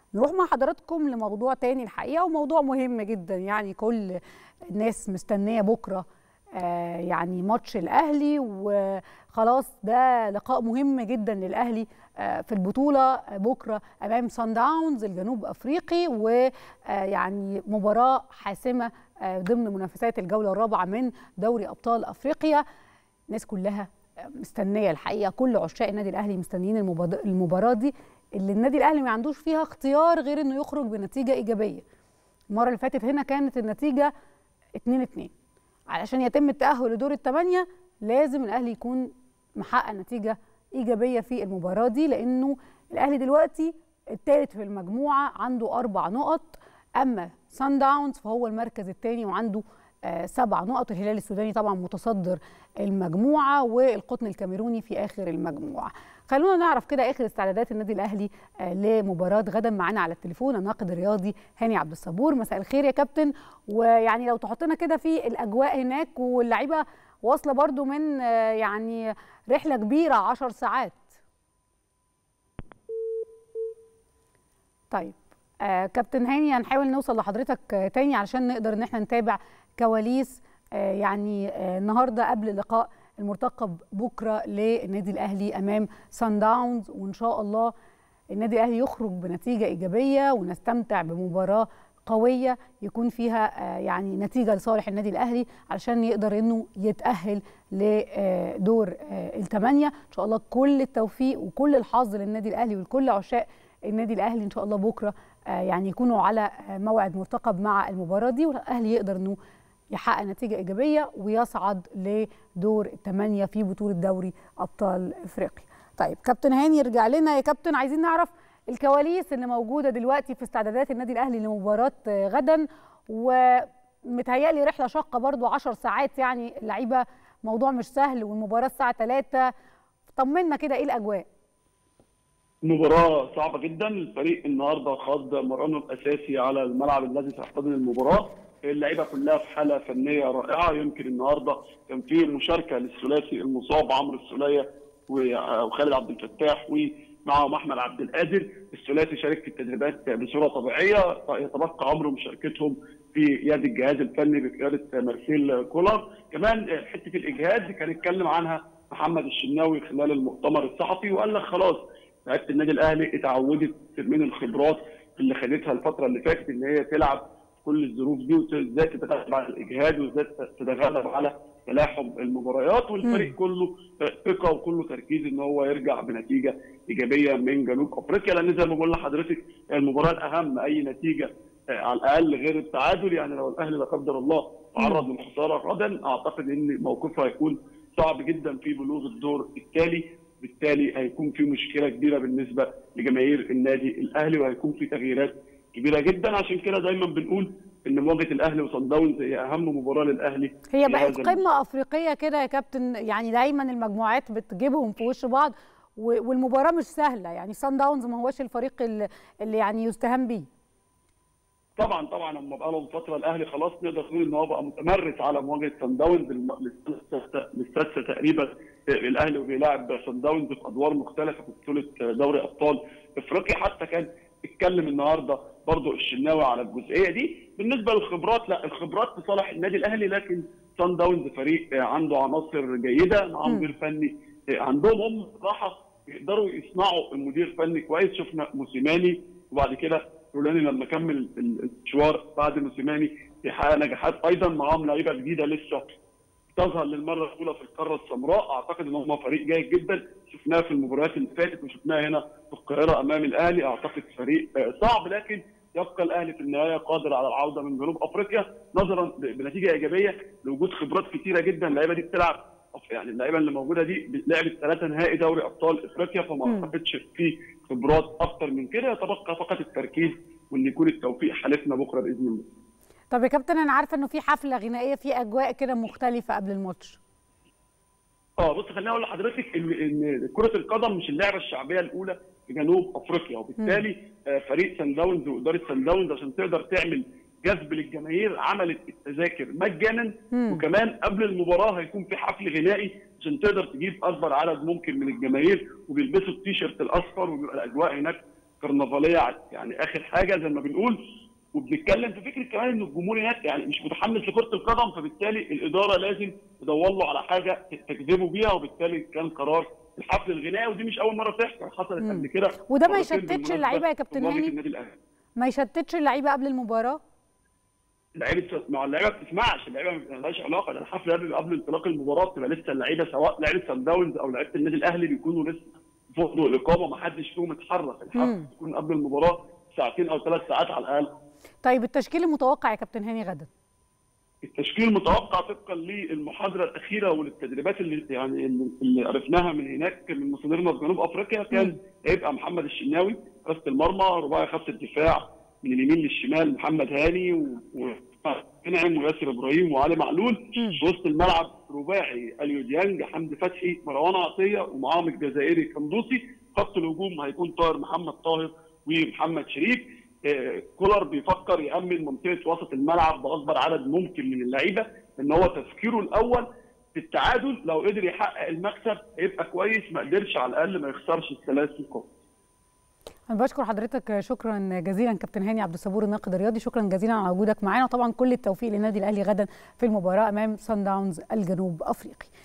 نروح مع حضراتكم لموضوع تاني الحقيقة، وموضوع مهم جدا. يعني كل الناس مستنية بكرة يعني ماتش الأهلي، وخلاص ده لقاء مهم جدا للأهلي في البطولة بكرة أمام صن داونز الجنوب أفريقي، ويعني مباراة حاسمة ضمن منافسات الجولة الرابعة من دوري أبطال أفريقيا. الناس كلها مستنية الحقيقة، كل عشاق النادي الأهلي مستنيين المباراة دي اللي النادي الأهلي ما عندوش فيها اختيار غير إنه يخرج بنتيجة إيجابية. المرة اللي فاتت هنا كانت النتيجة 2-2. علشان يتم التأهل لدور الثمانية لازم الأهلي يكون محقق نتيجة إيجابية في المباراة دي، لأنه الأهلي دلوقتي الثالث في المجموعة عنده 4 نقط، أما صن داونز فهو المركز الثاني وعنده 7 نقط. الهلال السوداني طبعا متصدر المجموعة، والقطن الكاميروني في آخر المجموعة. خلونا نعرف كده آخر استعدادات النادي الأهلي لمباراة غدا. معانا على التليفون الناقد الرياضي هاني عبد الصبور. مساء الخير يا كابتن، ويعني لو تحطنا كده في الأجواء هناك، واللعيبة واصلة برضو من يعني رحلة كبيرة 10 ساعات. طيب كابتن هاني، هنحاول نوصل لحضرتك تاني علشان نقدر ان احنا نتابع كواليس يعني النهارده قبل اللقاء المرتقب بكره للنادي الاهلي امام صن داونز، وان شاء الله النادي الاهلي يخرج بنتيجه ايجابيه ونستمتع بمباراه قويه يكون فيها يعني نتيجه لصالح النادي الاهلي علشان يقدر انه يتاهل لدور الثمانيه. ان شاء الله كل التوفيق وكل الحظ للنادي الاهلي ولكل عشاق النادي الاهلي ان شاء الله بكره يعني يكونوا على موعد مرتقب مع المباراه دي، والاهلي يقدر انه يحقق نتيجه ايجابيه ويصعد لدور الثمانيه في بطوله دوري ابطال افريقيا. طيب كابتن هاني، يرجع لنا يا كابتن، عايزين نعرف الكواليس اللي موجوده دلوقتي في استعدادات النادي الاهلي لمباراه غدا، ومتهيألي رحله شاقه برضو 10 ساعات، يعني اللعيبه موضوع مش سهل، والمباراه الساعه 3. طمنا كده ايه الاجواء؟ مباراة صعبة جدا. الفريق النهارده خاض مرانه الأساسي على الملعب الذي سيحتضن المباراة. اللعيبة كلها في حالة فنية رائعة. يمكن النهارده كان في مشاركة للثلاثي المصاب عمرو السولية وخالد عبد الفتاح ومعهم أحمد عبد القادر. الثلاثي شارك في التدريبات بصورة طبيعية. يتبقى أمر مشاركتهم في يد الجهاز الفني بقيادة مارسيل كولر. كمان حتة الإجهاد كان اتكلم عنها محمد الشناوي خلال المؤتمر الصحفي، وقال لك خلاص لعيبه النادي الاهلي اتعودت من الخبرات اللي خدتها الفتره اللي فاتت ان هي تلعب كل الظروف دي، وازاي تتغلب على الاجهاد وازاي تتغلب على تلاحم المباريات. والفريق كله ثقه وكله تركيز ان هو يرجع بنتيجه ايجابيه من جنوب افريقيا، لان زي ما بقول لحضرتك المباراه الاهم اي نتيجه على الاقل غير التعادل. يعني لو الاهلي لا قدر الله تعرض للخساره غدا اعتقد ان موقفه هيكون صعب جدا في بلوغ الدور التالي. بالتالي هيكون في مشكله كبيره بالنسبه لجماهير النادي الاهلي، وهيكون في تغييرات كبيره جدا. عشان كده دايما بنقول ان مواجهه الاهلي وصن داونز هي اهم مباراه للاهلي. هي بقت قمه افريقيه كده يا كابتن، يعني دايما المجموعات بتجيبهم في وش بعض، والمباراه مش سهله. يعني صن داونز ما هوش الفريق اللي يعني يستهان بيه. طبعا هم بقى لهم فتره الاهلي خلاص نقدر نقول ان هو بقى متمرس على مواجهه صن داونز للسادسه تقريبا. الاهلي وبيلاعب صن داونز في ادوار مختلفه في بطوله دوري ابطال افريقيا. حتى كان اتكلم النهارده برضو الشناوي على الجزئيه دي. بالنسبه للخبرات، لا الخبرات في صالح النادي الاهلي، لكن صن داونز فريق عنده عناصر جيده مع مدير فني عندهم هم بصراحه يقدروا يصنعوا المدير فني كويس. شفنا موسيماني وبعد كده رولاني لما كمل المشوار بعد موسيماني بيحقق نجاحات ايضا. معاهم لعيبه جديده لسه تظهر للمره الاولى في القاره السمراء. اعتقد ان هم فريق جيد جدا، شفناه في المباريات اللي فاتت وشفناه هنا في القاهره امام الاهلي. اعتقد فريق صعب، لكن يبقى الاهلي في النهايه قادر على العوده من جنوب افريقيا نظرا بنتيجه ايجابيه لوجود خبرات كثيره جدا. اللعيبه دي بتلعب، يعني اللعيبه اللي موجوده دي لعبت 3 نهائي دوري ابطال افريقيا، فما اعتقدش في خبرات اكتر من كده. يتبقى فقط التركيز وان يكون التوفيق حالفنا بكره باذن الله. طب يا كابتن، انا عارفه انه في حفله غنائيه، في اجواء كده مختلفه قبل الماتش. بص خليني اقول لحضرتك ان كره القدم مش اللعبه الشعبيه الاولى في جنوب افريقيا، وبالتالي فريق سان داونز واداره سان داونز عشان تقدر تعمل جذب للجماهير عملت التذاكر مجانا. وكمان قبل المباراه هيكون في حفل غنائي عشان تقدر تجيب اكبر عدد ممكن من الجماهير، وبيلبسوا التيشيرت الاصفر وبيبقى الاجواء هناك كرنفاليه يعني اخر حاجه زي ما بنقول. وبنتكلم في فكره كمان ان الجمهور هناك يعني مش متحمس لكره القدم، فبالتالي الاداره لازم تدور له على حاجه تجذبه بيها، وبالتالي كان قرار الحفل الغنائي. ودي مش اول مره تحصل، حصلت قبل كده. وده ما يشتتش اللعيبه يا كابتن هاني؟ ما يشتتش اللعيبه قبل المباراه؟ اللعيبه مع اللعيبه ما بتسمعش، اللعيبه ما لهاش علاقه. ده الحفل قبل انطلاق المباراه بتبقى لسه اللعيبه سواء لعيبه سان داونز او لعيبه النادي الاهلي بيكونوا لسه في فندق الاقامه، ما حدش فيهم اتحرك. الحفل بيكون قبل المباراه ساعتين او 3 ساعات على الاقل. طيب التشكيل المتوقع يا كابتن هاني غدا؟ التشكيل المتوقع طبقا للمحاضره الاخيره وللتدريبات اللي عرفناها من هناك من مصادرنا في جنوب افريقيا، كان هيبقى محمد الشناوي حراسه المرمى، رباعي خط الدفاع من اليمين للشمال محمد هاني ونعم وياسر ابراهيم وعلي معلول. في وسط الملعب رباعي اليو ديانج، حمدي فتحي، مروان عطيه، ومعاهم الجزائري كندوسي. خط الهجوم هيكون طاهر محمد طاهر ومحمد شريف. كولر بيفكر يأمن منطقه وسط الملعب باكبر عدد ممكن من اللعيبه، ان هو تفكيره الاول في التعادل. لو قدر يحقق المكسب هيبقى كويس، ما قدرش على الاقل ما يخسرش ال3 نقاط. أنا بشكر حضرتك شكرا جزيلا كابتن هاني عبد الصبور الناقد الرياضي، شكرا جزيلا على وجودك معانا. طبعا كل التوفيق للنادي الاهلي غدا في المباراه امام صن داونز الجنوب افريقي.